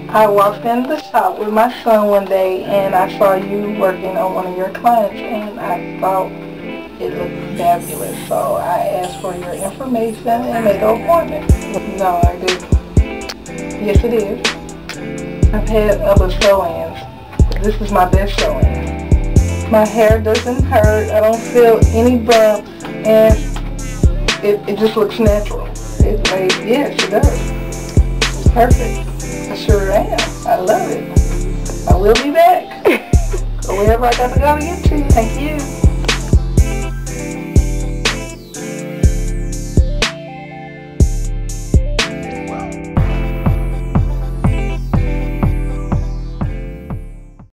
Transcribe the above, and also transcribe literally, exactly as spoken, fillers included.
I walked in the shop with my son one day and I saw you working on one of your clients and I thought it looked fabulous. So I asked for your information and made an appointment. No, I didn't. Yes, it is. I've had other sew-ins, but this is my best sew-in. My hair doesn't hurt, I don't feel any bumps, and it, it just looks natural. It lays, yes, it does. It's perfect. I sure am. I love it. I will be back. So wherever I got to go to get to you. Thank you.